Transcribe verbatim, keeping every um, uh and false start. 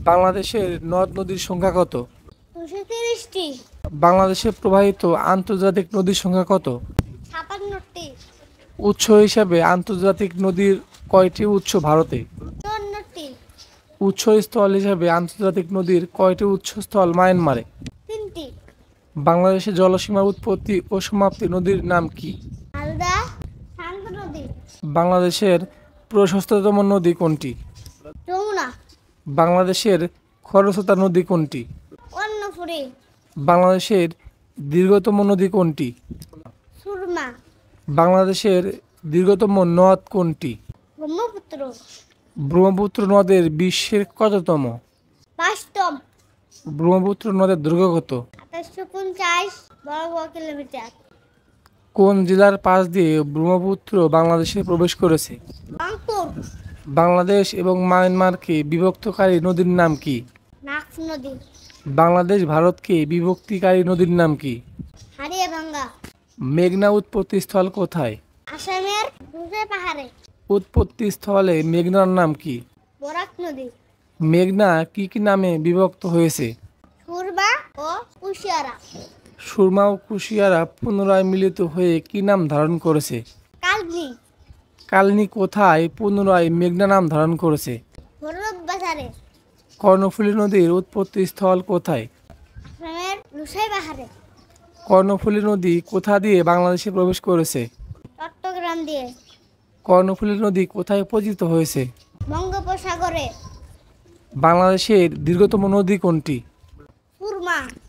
বাংলাদেশের নদ নদীর সংখ্যা কত? দুশো তিরিশটি। বাংলাদেশে প্রবাহিত আন্তর্জাতিক নদীর সংখ্যা কত? ছাপান্নটি। উৎস হিসাবে আন্তর্জাতিক নদীর কয়টি উৎস ভারতে? চুয়ান্নটি। উৎসস্থল হিসাবে আন্তর্জাতিক নদীর কয়টি উৎসস্থল মায়ানমারে? তিনটি। বাংলাদেশের জলসীমার উৎপত্তি ও সমাপ্তি নদীর নাম কি? হালদা। শান্ত নদী। বাংলাদেশের প্রশস্ততম নদী কোনটি? যমুনা। বাংলাদেশের খরস্রোতা নদী কোনটি? কর্ণফুলী। বাংলাদেশের দীর্ঘতম নদী কোনটি? সুরমা। বাংলাদেশের দীর্ঘতম নদ কোনটি? ব্রহ্মপুত্র। ব্রহ্মপুত্র নদের বিশ্বের কততম? বাস্তব। ব্রহ্মপুত্র নদের দৈর্ঘ্য কত? আঠাশশো পঞ্চাশ বর্গ কিলোমিটার। কোন জেলার পাশ দিয়ে ব্রহ্মপুত্র বাংলাদেশে প্রবেশ করেছে? রংপুর। বাংলাদেশ এবং মায়ানমারকে বিভক্তকারী নদীর নাম কি? নাক্স নদী। বাংলাদেশ ভারতকে বিভক্তিকারী নদীর নাম কি? হাড়িয়াভাঙ্গা। মেঘনা উৎপত্তি স্থল কোথায়? আসামের দুধে পাহাড়ে। উৎপত্তি স্থলে মেঘনার নাম কি? বরাক নদী। মেঘনা কি কি নামে বিভক্ত হয়েছে? সুরমা ও কুশিয়ারা। সুরমা ও কুশিয়ারা পুনরায় মিলিত হয়ে কি নাম ধারণ করেছে? কালনি। কালনী কোথায় পুনরায় মেঘনা নাম ধারণ করেছে? ভৈরব বাজারে। কর্ণফুলী নদীর উৎপত্তি স্থল কোথায়? আসামের লুসাই পাহাড়ে। কর্ণফুলী নদী কোথা দিয়ে বাংলাদেশে প্রবেশ করেছে? চট্টগ্রাম দিয়ে। কর্ণফুলী নদী কোথায় পতিত হয়েছে? বঙ্গোপসাগরে। বাংলাদেশের দীর্ঘতম নদী কোনটি? সুরমা।